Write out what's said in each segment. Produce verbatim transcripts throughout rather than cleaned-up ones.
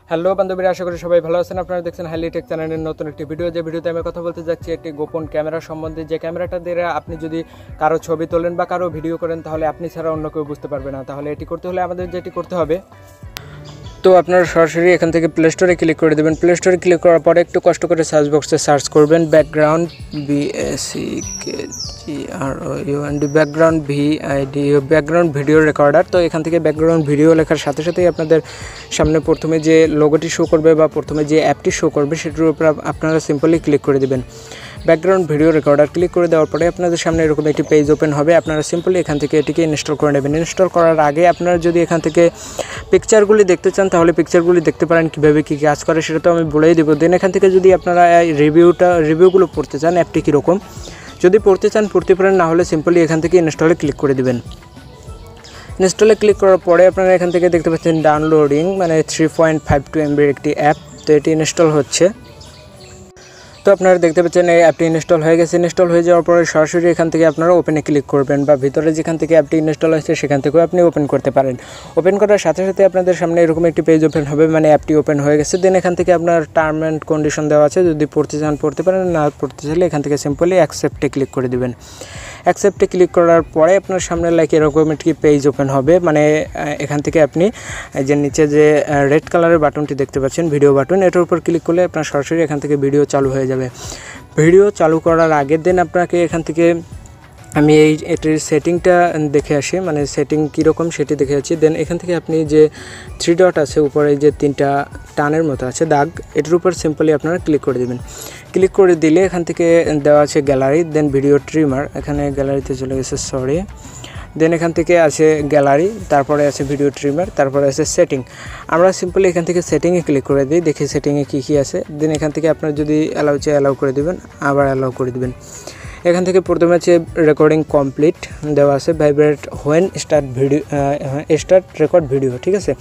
Hello বান্ধবীরা, আশা করি সবাই ভালো আছেন। আপনারা দেখছেন হাইলি টেক চ্যানেলের নতুন একটি ভিডিও। যে ভিডিওতে আমি কথা বলতে যাচ্ছি একটি গোপন ক্যামেরা সম্বন্ধে। যে ক্যামেরাটা দিয়ে আপনি যদি কারো ছবি তোলেন বা কারো ভিডিও করেন, তাহলে আপনি ছাড়া অন্য কেউ বুঝতে পারবে না। তাহলে এটি করতে হলে আমাদের যেটি করতে হবে, তো আপনারা সরাসরি এখান থেকে প্লে স্টোরে ক্লিক করে দেবেন। প্লে স্টোরে ক্লিক করার পরে একটু কষ্ট করে সার্চ বক্সে সার্চ করবেন background B A C K G R O U N D background V I D background video recorder. তো এখান থেকে ব্যাকগ্রাউন্ড ভিডিও লেখার সাথে সাথেই আপনাদের সামনে প্রথমে যে লোগোটি শো করবে বা প্রথমে যে অ্যাপটি শো করবে সেটির উপর আপনারা সিম্পলি ক্লিক করে দেবেন। ব্যাকগ্রাউন্ড ভিডিও রেকর্ডার ক্লিক করে দেওয়ার পরে আপনাদের সামনে এরকম একটি পেজ ওপেন হবে। আপনারা সিম্পলি এখান থেকে এটিকে ইনস্টল করে নেবেন। ইনস্টল করার আগে আপনারা যদি এখান থেকে পিকচারগুলি দেখতে চান, তাহলে পিকচারগুলি দেখতে পারেন কীভাবে কী কাজ করে সেটা তো আমি বলেই দেবো। দেন এখান থেকে যদি আপনারা রিভিউটা রিভিউগুলো পড়তে চান, অ্যাপটি কীরকম যদি পড়তে চান পড়তে পারেন, না হলে সিম্পলি এখান থেকে ইনস্টলে ক্লিক করে দেবেন। ইনস্টলে ক্লিক করার পরে আপনারা এখান থেকে দেখতে পাচ্ছেন ডাউনলোডিং, মানে থ্রি পয়েন্ট ফাইভ টু এমবির একটি অ্যাপ। তো এটি ইনস্টল হচ্ছে। তো আপনারা দেখতে পাচ্ছেন এই অ্যাপটি ইনস্টল হয়ে গেছে। ইনস্টল হয়ে যাওয়ার পরে সরাসরি এখান থেকে আপনারা ওপেনে ক্লিক করবেন, বা ভিতরে যেখান থেকে অ্যাপটি ইনস্টল হয়েছে সেখান থেকেও আপনি ওপেন করতে পারেন। ওপেন করার সাথে সাথে আপনাদের সামনে এরকম একটি পেজ ওপেন হবে, মানে অ্যাপটি ওপেন হয়ে গেছে। দেন এখান থেকে আপনার টার্ম অ্যান্ড কন্ডিশন দেওয়া আছে, যদি পড়তে চান পড়তে পারেন, না পড়তে চাইলে এখান থেকে সিম্পলি অ্যাকসেপ্টে ক্লিক করে দেবেন। অ্যাকসেপ্টে ক্লিক করার পরে আপনার সামনে লাইক এরকম একটি পেজ ওপেন হবে, মানে এখান থেকে আপনি যে নিচে যে রেড কালারের বাটনটি দেখতে পাচ্ছেন ভিডিও বাটন, এটার উপর ক্লিক করলে আপনার সরাসরি এখান থেকে ভিডিও চালু হয়ে যাবে। ভিডিও চালু করার আগের দিন আপনাকে এখান থেকে আমি এই এটির সেটিংটা দেখে আসি, মানে সেটিং কীরকম সেটি দেখে আসি। দেন এখান থেকে আপনি যে থ্রি ডট আছে উপরে যে তিনটা টানের মতো আছে দাগ, এটার উপর সিম্পলি আপনারা ক্লিক করে দেবেন। ক্লিক করে দিলে এখান থেকে দেওয়া আছে গ্যালারি, দেন ভিডিও ট্রিমার, এখানে গ্যালারিতে চলে গেছে, সরি। দেন এখান থেকে আছে গ্যালারি, তারপরে আছে ভিডিও ট্রিমার, তারপরে আছে সেটিং। আমরা সিম্পলি এখান থেকে সেটিংয়ে ক্লিক করে দিই, দেখি সেটিংয়ে কী কী আছে। দেন এখান থেকে আপনার যদি অ্যালাউ চাই অ্যালাউ করে দেবেন, আবার অ্যালাউ করে দেবেন। এখান থেকে প্রথমে আছে রেকর্ডিং কমপ্লিট দেওয়া আছে, vibrate when start video start record video, ঠিক আছে।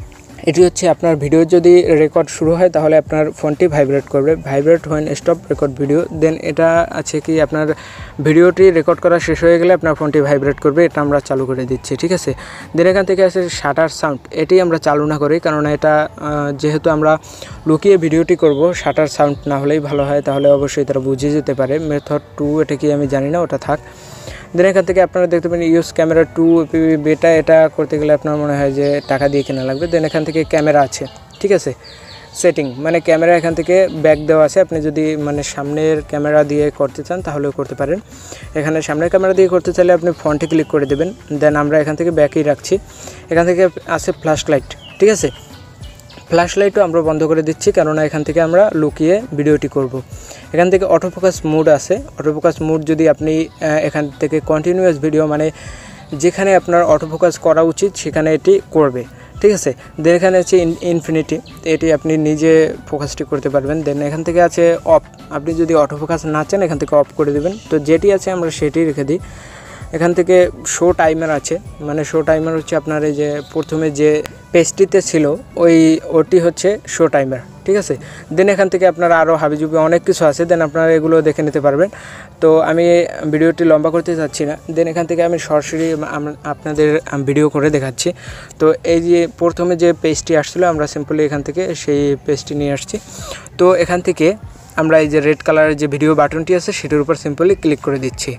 এটি হচ্ছে আপনার ভিডিও যদি রেকর্ড শুরু হয় তাহলে আপনার ফোনটি ভাইব্রেট করবে, vibrate when stop record video. Then এটা আছে কি আপনার ভিডিওটি রেকর্ড করা শেষ হয়ে গেলে আপনার ফোনটি ভাইব্রেট করবে, এটা আমরা চালু করে দিচ্ছি, ঠিক আছে। দেন এখান থেকে আছে শাটার সাউন্ড, এটি আমরা চালু না করি, কারণ এটা যেহেতু আমরা লুকিয়ে ভিডিওটি করব, শাটার সাউন্ড না হলেই ভালো হয়, তাহলে অবশ্যই তারা বুঝে যেতে পারে। মেথড টু এটা কি আমি জানি না, ওটা থাক। দেন এখান থেকে আপনারা দেখতে পাবেন ইউজ ক্যামেরা টু বেটা, এটা করতে গেলে আপনার মনে হয় যে টাকা দিয়ে কেনা লাগবে। দেন এখান থেকে ক্যামেরা আছে, ঠিক আছে। সেটিং মানে ক্যামেরা এখান থেকে ব্যাক দেওয়া আছে, আপনি যদি মানে সামনের ক্যামেরা দিয়ে করতে চান তাহলেও করতে পারেন। এখানে সামনের ক্যামেরা দিয়ে করতে চাইলে আপনি ফ্রন্টে ক্লিক করে দেবেন। দেন আমরা এখান থেকে ব্যাকই রাখছি। এখান থেকে আছে ফ্ল্যাশ লাইট, ঠিক আছে। ফ্ল্যাশ লাইটও আমরা বন্ধ করে দিচ্ছি, কেননা এখান থেকে আমরা লুকিয়ে ভিডিওটি করব। এখান থেকে অটোফোকাস মোড আছে, অটোফোকাস মোড যদি আপনি এখান থেকে কন্টিনিউয়াস ভিডিও, মানে যেখানে আপনার অটোফোকাস করা উচিত সেখানে এটি করবে, ঠিক আছে। দেন এখানে আছে ইনফিনিটি, এটি আপনি নিজে ফোকাসটি করতে পারবেন। দেন এখান থেকে আছে অফ, আপনি যদি অটোফোকাস না চান এখান থেকে অফ করে দেবেন। তো যেটি আছে আমরা সেটি রেখে দিই। এখান থেকে শো টাইমার আছে, মানে শো টাইমার হচ্ছে আপনার এই যে প্রথমে যে পেজটিতে ছিল ওই ওটি হচ্ছে শো টাইমার, ঠিক আছে। দেন এখান থেকে আপনারা আরও হাবিজুবি অনেক কিছু আছে, দেন আপনারা এগুলো দেখে নিতে পারবেন। তো আমি ভিডিওটি লম্বা করতে চাচ্ছি না। দেন এখান থেকে আমি সরাসরি আপনাদের ভিডিও করে দেখাচ্ছি। তো এই যে প্রথমে যে পেজটি আসছিলো আমরা সিম্পলি এখান থেকে সেই পেজটি নিয়ে আসছি। তো এখান থেকে আমরা এই যে রেড কালারের যে ভিডিও বাটনটি আছে সেটার উপর সিম্পলি ক্লিক করে দিচ্ছি।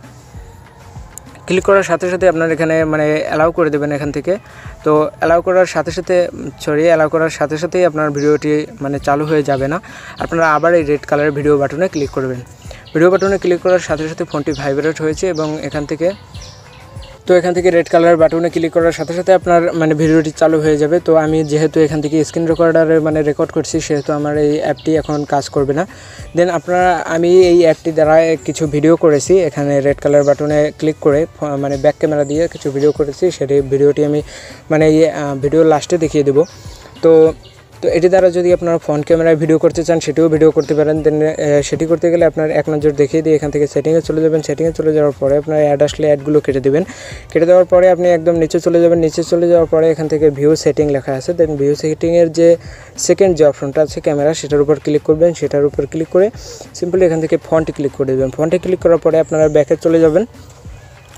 ক্লিক করার সাথে সাথে আপনার এখানে মানে অ্যালাউ করে দেবেন এখান থেকে। তো অ্যালাউ করার সাথে সাথে সরি অ্যালাউ করার সাথে সাথেই আপনার ভিডিওটি মানে চালু হয়ে যাবে না, আপনারা আবার এই রেড কালারের ভিডিও বাটনে ক্লিক করবেন। ভিডিও বাটনে ক্লিক করার সাথে সাথে ফোনটি ভাইব্রেট হয়েছে এবং এখান থেকে তো এখান থেকে রেড কালার বাটনে ক্লিক করার সাথে সাথে আপনার মানে ভিডিওটি চালু হয়ে যাবে। তো আমি যেহেতু এখান থেকে স্ক্রিন রেকর্ডারে মানে রেকর্ড করছি, সেহেতু আমার এই অ্যাপটি এখন কাজ করবে না। দেন আপনারা আমি এই অ্যাপটি দ্বারা কিছু ভিডিও করেছি, এখানে রেড কালার বাটনে ক্লিক করে মানে ব্যাক ক্যামেরা দিয়ে কিছু ভিডিও করেছি, সেটি ভিডিওটি আমি মানে এই ভিডিও লাস্টে দেখিয়ে দেবো। তো তো এটি দ্বারা যদি আপনারা ফ্রন্ট ক্যামেরায় ভিডিও করতে চান সেটিও ভিডিও করতে পারেন। দেন সেটি করতে গেলে আপনার এক নজর দেখিয়ে দিয়ে এখান থেকে সেটিংয়ে চলে যাবেন। সেটিংয়ে চলে যাওয়ার পরে আপনার অ্যাড আসলে অ্যাডগুলো কেটে দেবেন। কেটে দেওয়ার পরে আপনি একদম নিচে চলে যাবেন। নিচে চলে যাওয়ার পরে এখান থেকে ভিউ সেটিং লেখা আছে, দেন ভিউ সেটিংয়ের যে সেকেন্ড যে অপশনটা আছে ক্যামেরা, সেটার উপর ক্লিক করবেন। সেটার উপর ক্লিক করে সিম্পলি এখান থেকে ফন্টে ক্লিক করে দেবেন। ফন্টে ক্লিক করার পরে আপনারা ব্যাকে চলে যাবেন।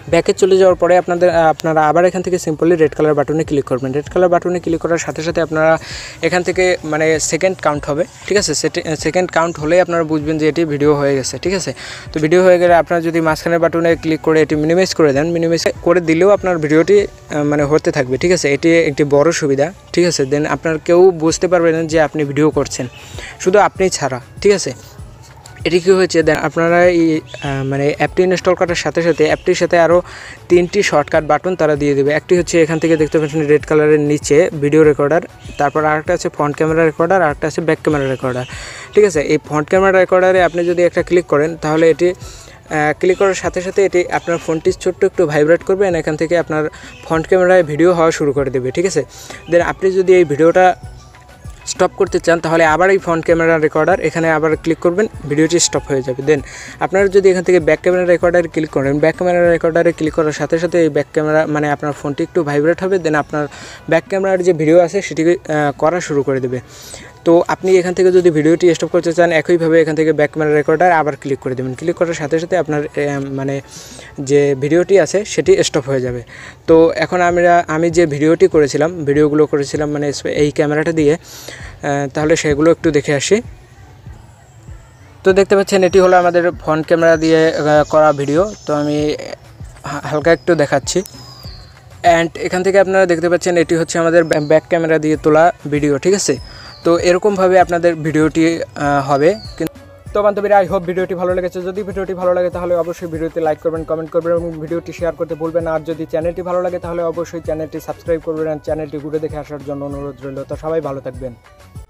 ব্যাকে চলে যাওয়ার পরে আপনাদের আপনারা আবার এখান থেকে সিম্পলি রেড কালার বাটনে ক্লিক করবেন। রেড কালার বাটনে ক্লিক করার সাথে সাথে আপনারা এখান থেকে মানে সেকেন্ড কাউন্ট হবে, ঠিক আছে। সেকেন্ড কাউন্ট হলেই আপনারা বুঝবেন যে এটি ভিডিও হয়ে গেছে, ঠিক আছে। তো ভিডিও হয়ে গেলে আপনারা যদি মাঝখানের বাটনে ক্লিক করে এটি মিনিমাইজ করে দেন, মিনিমাইজ করে দিলেও আপনার ভিডিওটি মানে হতে থাকবে, ঠিক আছে। এটি একটি বড় সুবিধা, ঠিক আছে। দেন আপনার কেউ বুঝতে পারবেন না যে আপনি ভিডিও করছেন, শুধু আপনি ছাড়া, ঠিক আছে। এটি কী হয়েছে দেন আপনারা এই মানে অ্যাপটি ইনস্টল করার সাথে সাথে অ্যাপটির সাথে আরও তিনটি শর্টকাট বাটন তারা দিয়ে দেবে। একটি হচ্ছে এখান থেকে দেখতে পাচ্ছেন রেড কালারের নিচে ভিডিও রেকর্ডার, তারপর আরেকটা আছে ফ্রন্ট ক্যামেরা রেকর্ডার, আরেকটা আছে ব্যাক ক্যামেরা রেকর্ডার, ঠিক আছে। এই ফ্রন্ট ক্যামেরা রেকর্ডারে আপনি যদি একটা ক্লিক করেন তাহলে এটি ক্লিক করার সাথে সাথে এটি আপনার ফোনটি ছোট্ট একটু ভাইব্রেট করবে, এখান থেকে আপনার ফ্রন্ট ক্যামেরায় ভিডিও হওয়া শুরু করে দেবে, ঠিক আছে। দেন আপনি যদি এই ভিডিওটা স্টপ করতে চান তাহলে আবার এই ফ্রন্ট ক্যামেরা রেকর্ডার এখানে আবার ক্লিক করবেন, ভিডিওটি স্টপ হয়ে যাবে। দেন আপনারা যদি এখান থেকে ব্যাক ক্যামেরা রেকর্ডারে ক্লিক করেন, ব্যাক ক্যামেরা রেকর্ডারে ক্লিক করার সাথে সাথে এই ব্যাক ক্যামেরা মানে আপনার ফোনটি একটু ভাইব্রেট হবে, দেন আপনার ব্যাক ক্যামেরার যে ভিডিও আছে সেটি করা শুরু করে দেবে। তো আপনি এখান থেকে যদি ভিডিওটি স্টপ করতে চান একইভাবে এখান থেকে ব্যাক ক্যামেরা রেকর্ডার আবার ক্লিক করে দেবেন। ক্লিক করার সাথে সাথে আপনার মানে যে ভিডিওটি আছে সেটি স্টপ হয়ে যাবে। তো এখন আমরা আমি যে ভিডিওটি করেছিলাম ভিডিওগুলো করেছিলাম মানে এই ক্যামেরাটা দিয়ে, তাহলে সেগুলো একটু দেখে আসি। তো দেখতে পাচ্ছেন এটি হলো আমাদের ফ্রন্ট ক্যামেরা দিয়ে করা ভিডিও। তো আমি হালকা একটু দেখাচ্ছি। অ্যান্ড এখান থেকে আপনারা দেখতে পাচ্ছেন এটি হচ্ছে আমাদের ব্যাক ক্যামেরা দিয়ে তোলা ভিডিও, ঠিক আছে। তো এরকমভাবে আপনাদের ভিডিওটি হবে। তো বান্ধবীরা, আই হোপ ভিডিওটি ভালো লেগেছে। যদি ভিডিওটি ভালো লাগে তাহলে অবশ্যই ভিডিওতে লাইক করবেন, কমেন্ট করবেন এবং ভিডিওটি শেয়ার করতে ভুলবেন না। আর যদি চ্যানেলটি ভালো লাগে তাহলে অবশ্যই চ্যানেলটি সাবস্ক্রাইব করবেন আর চ্যানেলটি ঘুরে দেখে আসার জন্য অনুরোধ রইল। তো সবাই ভালো থাকবেন।